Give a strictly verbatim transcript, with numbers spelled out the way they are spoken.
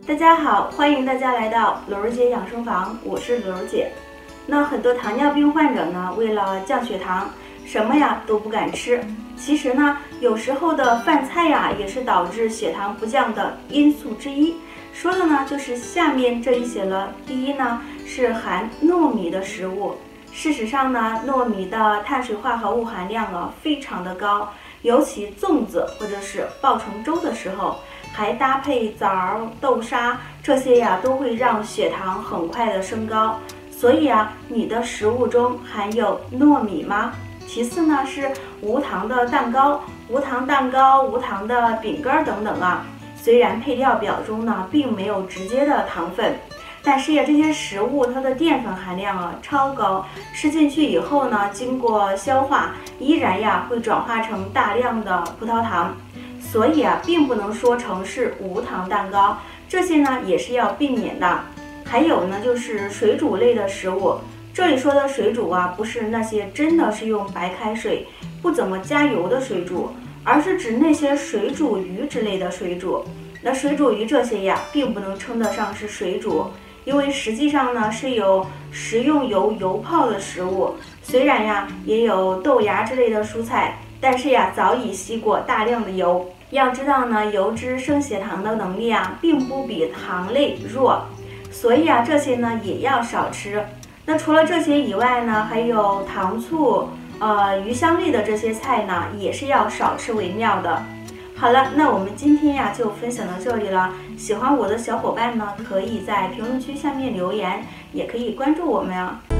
大家好，欢迎大家来到柳儿姐养生房，我是柳儿姐。那很多糖尿病患者呢，为了降血糖，什么呀都不敢吃。其实呢，有时候的饭菜呀，也是导致血糖不降的因素之一。说的呢，就是下面这一些了。第一呢，是含糯米的食物。事实上呢，糯米的碳水化合物含量啊非常的高，尤其粽子或者是爆成粥的时候，还搭配枣、豆沙，这些呀都会让血糖很快的升高。所以啊，你的食物中含有糯米吗？其次呢，是无糖的蛋糕、无糖蛋糕、无糖的饼干等等啊。虽然配料表中呢并没有直接的糖分，但是呀，这些食物它的淀粉含量啊超高，吃进去以后呢，经过消化，依然呀会转化成大量的葡萄糖，所以啊，并不能说成是无糖蛋糕，这些呢也是要避免的。还有呢，就是水煮类的食物，这里说的水煮啊，不是那些真的是用白开水，不怎么加油的水煮，而是指那些水煮鱼之类的水煮。那水煮鱼这些呀，并不能称得上是水煮，因为实际上呢是有食用油油泡的食物，虽然呀也有豆芽之类的蔬菜，但是呀早已吸过大量的油。要知道呢，油脂升血糖的能力啊，并不比糖类弱，所以啊这些呢也要少吃。那除了这些以外呢，还有糖醋、呃鱼香类的这些菜呢，也是要少吃为妙的。好了，那我们今天呀就分享到这里了。喜欢我的小伙伴呢，可以在评论区下面留言，也可以关注我们啊。